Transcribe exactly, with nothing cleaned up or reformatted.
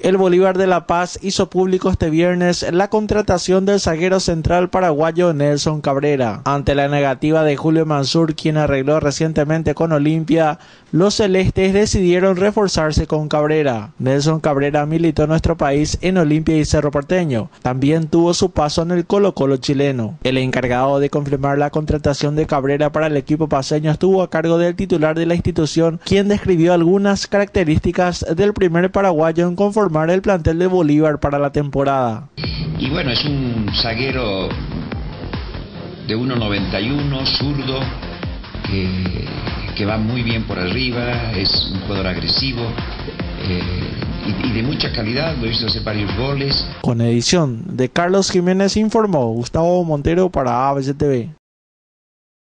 El Bolívar de La Paz hizo público este viernes la contratación del zaguero central paraguayo Nelson Cabrera. Ante la negativa de Julio Mansur, quien arregló recientemente con Olimpia, los celestes decidieron reforzarse con Cabrera. Nelson Cabrera militó en nuestro país en Olimpia y Cerro Porteño. También tuvo su paso en el Colo-Colo chileno. El encargado de confirmar la contratación de Cabrera para el equipo paceño estuvo a cargo del titular de la institución, quien describió algunas características del primer paraguayo en conformar el plantel de Bolívar para la temporada. Y bueno, es un zaguero de uno noventa y uno, zurdo, que, que va muy bien por arriba, es un jugador agresivo eh, y, y de mucha calidad, lo hizo hacer varios goles. Con edición de Carlos Jiménez informó Gustavo Montero para A B C T V.